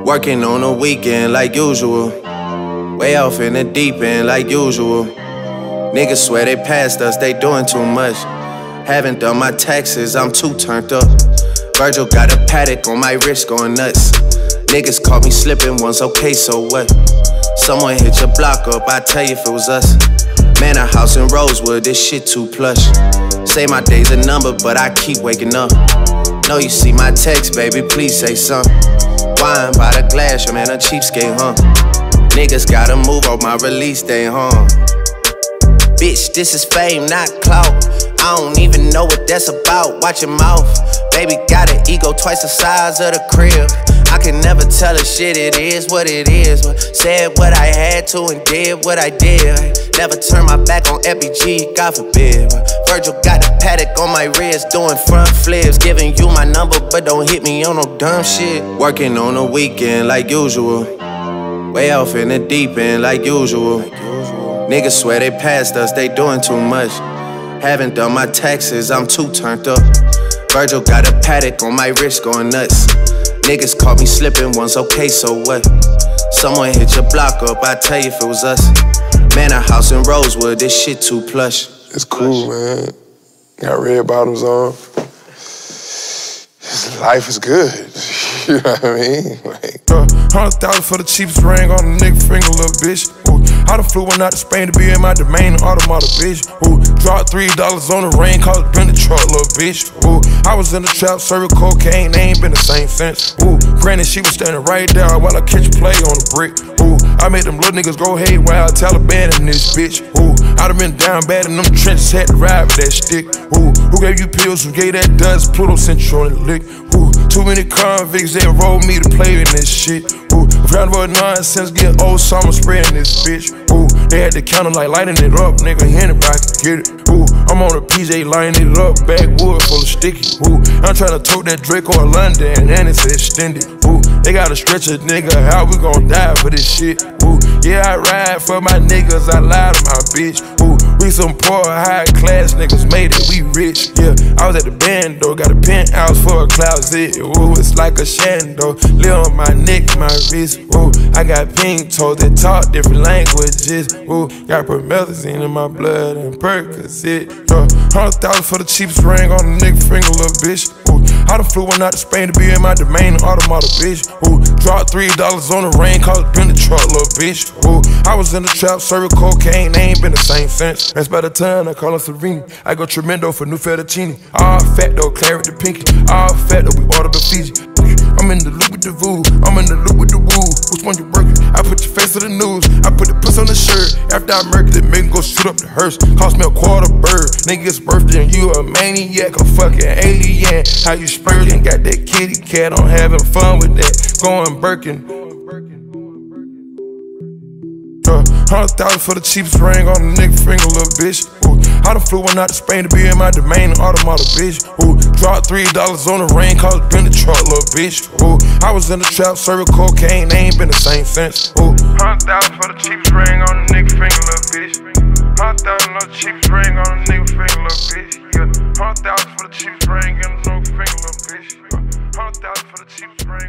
Working on the weekend like usual. Way off in the deep end like usual. Niggas swear they passed us, they doing too much. Haven't done my taxes, I'm too turned up. Virgil got a paddock on my wrist going nuts. Niggas caught me slipping once, okay, so what? Someone hit your block up, I tell you if it was us. Man, a house in Rosewood, this shit too plush. Say my day's a number, but I keep waking up. Know you see my text, baby, please say something. Wine by the glass, your man a cheapskate, huh? Niggas gotta move on my release day, huh? Bitch, this is fame, not clout. I don't even know what that's about, watch your mouth. Baby got an ego twice the size of the crib. I can never tell a shit, it is what it is. Said what I had to and did what I did. Never turn my back on FBG, God forbid. Virgil got a paddock on my wrist, doing front flips. Giving you my number, but don't hit me on no dumb shit. Working on the weekend like usual. Way off in the deep end like usual. Niggas swear they passed us, they doing too much. Haven't done my taxes, I'm too turned up. Virgil got a paddock on my wrist going nuts. Niggas caught me slipping once, okay, so what? Someone hit your block up, I tell you if it was us. Man, a house in Rosewood, this shit too plush. It's cool, man. Got red bottoms on. Life is good. You know what I mean? Like, 100,000 for the cheapest ring on a nigga finger, little bitch. Ooh, I done flew one out to Spain to be in my domain, automata, bitch. Ooh, dropped $3 on the rain, called it been the truck, little bitch. Ooh, I was in the trap, serving cocaine, they ain't been the same since. Ooh, granted, she was standing right there while I catch play on the brick. Ooh, I made them little niggas go haywire, Taliban in this bitch. Ooh, I done been down bad in them trenches, had to ride with that stick. Ooh, who gave you pills, who gave that dust, Pluto sent you on the lick. Ooh, too many convicts, they rolled me to play in this shit. Ooh, round about nonsense, getting old, so I'm spreading this bitch. Ooh, they had the counter like lighting it up, nigga, anybody can get it. Ooh, I'm on a PJ lining it up, backwood full of sticky. Ooh, I'm tryna tote that Draco in London, and it's extended. Ooh, they gotta stretch a nigga, how we gon' die for this shit? Ooh, yeah, I ride for my niggas, I lie to my bitch. Ooh, we some poor, high class niggas, made it, we rich. Yeah, I was at the band though, got a penthouse for a closet. Ooh, it's like a shando, live on my neck, my wrist. Ooh, I got pink toes that talk different languages. Ooh, got promethazine in my blood and Percocet. 100,000 for the cheapest ring on a nigga finger, little bitch. Ooh, I done flew one out to Spain to be in my domain, automata, bitch. Ooh, dropped $3 on the rain, called it been the truck, little bitch. Ooh, I was in the trap, serving cocaine, they ain't been the same since. That's by the time I call her Serene. I go Tremendo for new fettuccine. All fat though, claret the pinky. All fat though, we order the Fiji. I'm in the loop with the voo, I'm in the loop with the woo. Which one you working? I put your face to the news, I put the puss on the shirt. After I murdered it, make go shoot up the hearse. Cost me a quarter bird, nigga's birthday and you a maniac, a fucking alien. How you spurting? Got that kitty cat, I'm having fun with that. Going Birkin. 100,000 for the cheapest ring on a nigga finger, little bitch. Ooh, I done flew one out to Spain to be in my domain, automata, bitch. Ooh, dropped $3 on the rain, called it been the truck, little bitch. Ooh, I was in the trap, serving cocaine, they ain't been the same since. Ooh, 100,000 for the cheapest ring on a nigga finger, little bitch. 100,000 on the cheapest ring on a nigga finger, little bitch. Yeah, 100,000 for the cheapest ring on a nigga finger, little bitch. 100,000 for the cheapest ring.